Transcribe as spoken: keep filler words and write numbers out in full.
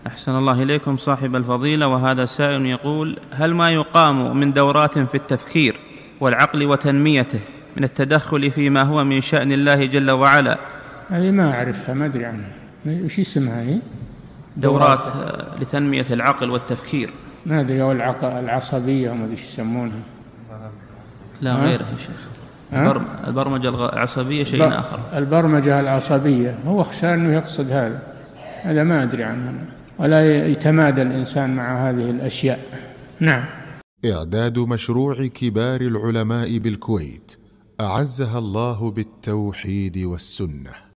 أحسن الله إليكم صاحب الفضيلة. وهذا سائل يقول: هل ما يقام من دورات في التفكير والعقل وتنميته من التدخل فيما هو من شأن الله جل وعلا؟ هذه ما أعرفها، ما أدري عنها، وش اسمها هي؟ دورات لتنمية العقل والتفكير. ما أدري، أو العصبية وما أدري ايش يسمونها. لا غيره يا شيخ، البرمجة العصبية شيء آخر. البرمجة العصبية هو أخشى أنه يقصد هذا، هذا ما أدري عنه، ولا يتمادى الإنسان مع هذه الأشياء. نعم. إعداد مشروع كبار العلماء بالكويت أعزها الله بالتوحيد والسنة.